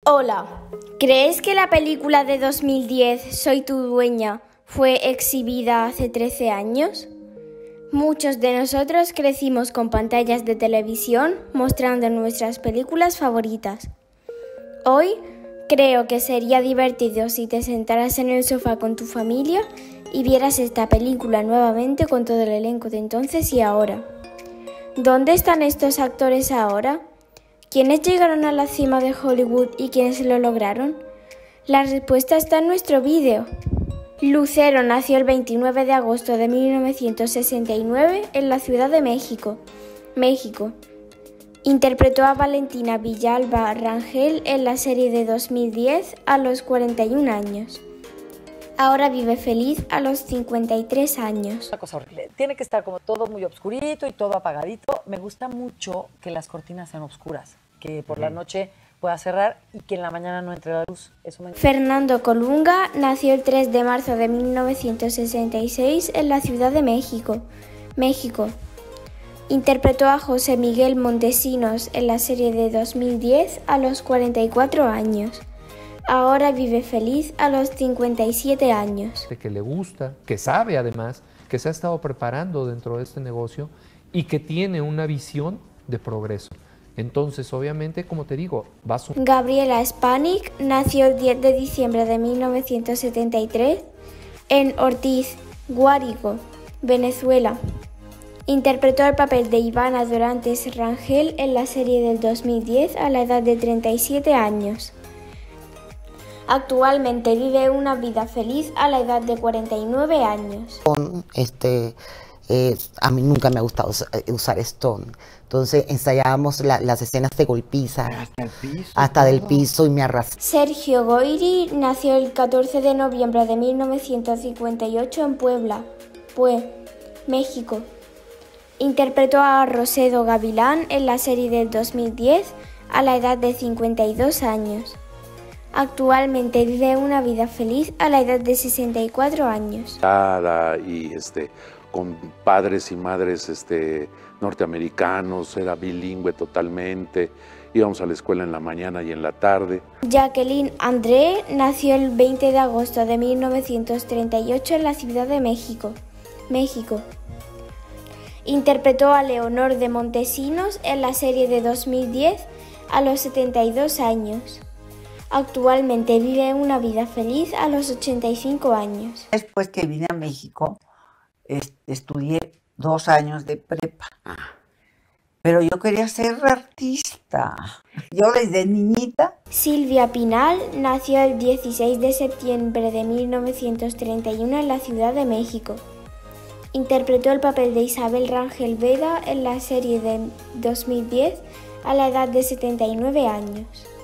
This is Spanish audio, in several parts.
Hola, ¿crees que la película de 2010, Soy tu dueña, fue exhibida hace 13 años? Muchos de nosotros crecimos con pantallas de televisión mostrando nuestras películas favoritas. Hoy creo que sería divertido si te sentaras en el sofá con tu familia y vieras esta película nuevamente con todo el elenco de entonces y ahora. ¿Dónde están estos actores ahora? ¿Quiénes llegaron a la cima de Hollywood y quiénes lo lograron? La respuesta está en nuestro vídeo. Lucero nació el 29 de agosto de 1969 en la Ciudad de México, México. Interpretó a Valentina Villalba Rangel en la serie de 2010 a los 41 años. Ahora vive feliz a los 53 años. Una cosa horrible. Tiene que estar como todo muy oscurito y todo apagadito. Me gusta mucho que las cortinas sean oscuras, que por la noche pueda cerrar y que en la mañana no entre la luz. Eso me... Fernando Colunga nació el 3 de marzo de 1966 en la Ciudad de México, México. Interpretó a José Miguel Montesinos en la serie de 2010 a los 44 años. Ahora vive feliz a los 57 años. Que le gusta, que sabe además, que se ha estado preparando dentro de este negocio y que tiene una visión de progreso. Entonces, obviamente, como te digo, va a... Gabriela Spanik nació el 10 de diciembre de 1973 en Ortiz, Guárico, Venezuela. Interpretó el papel de Ivana Dorantes Rangel en la serie del 2010 a la edad de 37 años. Actualmente vive una vida feliz a la edad de 49 años. A mí nunca me ha gustado usar Stone. Entonces ensayábamos las escenas de golpiza hasta del piso y me arrastré. Sergio Goyri nació el 14 de noviembre de 1958 en Puebla, México. Interpretó a Rosedo Gavilán en la serie del 2010 a la edad de 52 años. Actualmente vive una vida feliz a la edad de 64 años. Y con padres y madres norteamericanos, era bilingüe totalmente, íbamos a la escuela en la mañana y en la tarde. Jacqueline André nació el 20 de agosto de 1938 en la Ciudad de México, México. Interpretó a Leonor de Montesinos en la serie de 2010 a los 72 años. Actualmente vive una vida feliz a los 85 años. Después que vine a México, estudié 2 años de prepa. Pero yo quería ser artista. Yo desde niñita. Silvia Pinal nació el 16 de septiembre de 1931 en la Ciudad de México. Interpretó el papel de Isabel Rangel Veda en la serie de 2010 a la edad de 79 años.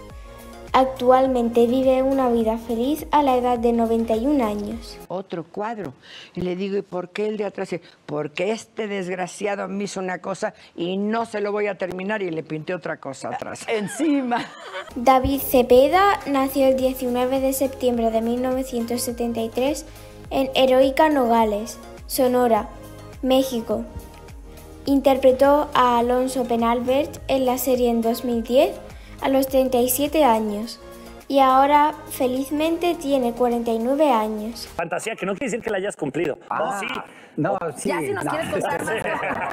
Actualmente vive una vida feliz a la edad de 91 años. Otro cuadro. Y le digo, ¿y por qué el de atrás? Porque este desgraciado me hizo una cosa y no se lo voy a terminar, y le pinté otra cosa atrás. Encima. David Cepeda nació el 19 de septiembre de 1973 en Heroica Nogales, Sonora, México. Interpretó a Alonso Penalbert en la serie en 2010 a los 37 años y ahora felizmente tiene 49 años. Fantasía, que no quiere decir que la hayas cumplido. Sí. No, sí. Ya si nos quieres contar más.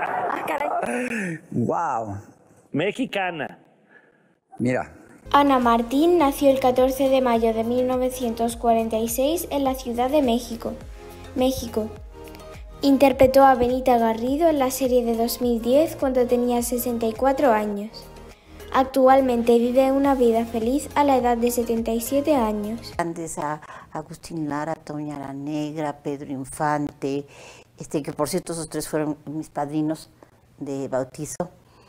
Caray. Wow. Mexicana. Mira. Ana Martín nació el 14 de mayo de 1946 en la Ciudad de México, México. Interpretó a Benita Garrido en la serie de 2010 cuando tenía 64 años. Actualmente vive una vida feliz a la edad de 77 años. Antes a Agustín Lara, Toña la Negra, Pedro Infante, que por cierto esos 3 fueron mis padrinos de bautizo.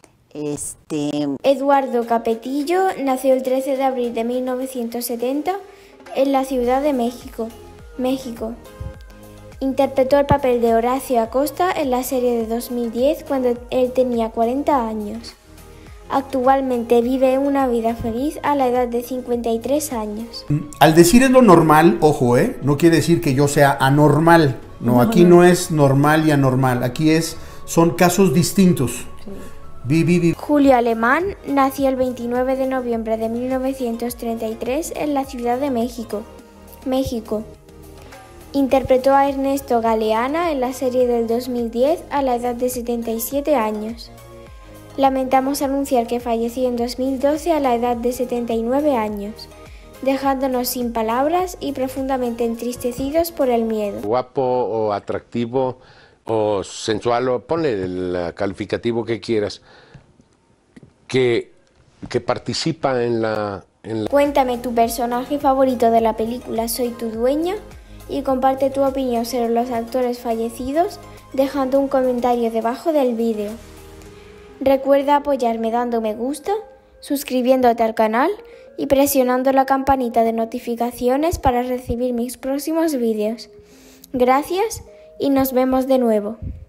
Eduardo Capetillo nació el 13 de abril de 1970 en la Ciudad de México, México. Interpretó el papel de Horacio Acosta en la serie de 2010 cuando él tenía 40 años. Actualmente vive una vida feliz a la edad de 53 años. Al decir es lo normal, ojo, no quiere decir que yo sea anormal. No, aquí no es normal y anormal. Aquí son casos distintos. Julio Alemán nació el 29 de noviembre de 1933 en la Ciudad de México, México. Interpretó a Ernesto Galeana en la serie del 2010 a la edad de 77 años. Lamentamos anunciar que falleció en 2012 a la edad de 79 años, dejándonos sin palabras y profundamente entristecidos por el miedo. Guapo o atractivo o sensual, o ponle el calificativo que quieras, que participa en la... Cuéntame tu personaje favorito de la película Soy tu dueña y comparte tu opinión sobre los actores fallecidos dejando un comentario debajo del vídeo. Recuerda apoyarme dando me gusta, suscribiéndote al canal y presionando la campanita de notificaciones para recibir mis próximos vídeos. Gracias y nos vemos de nuevo.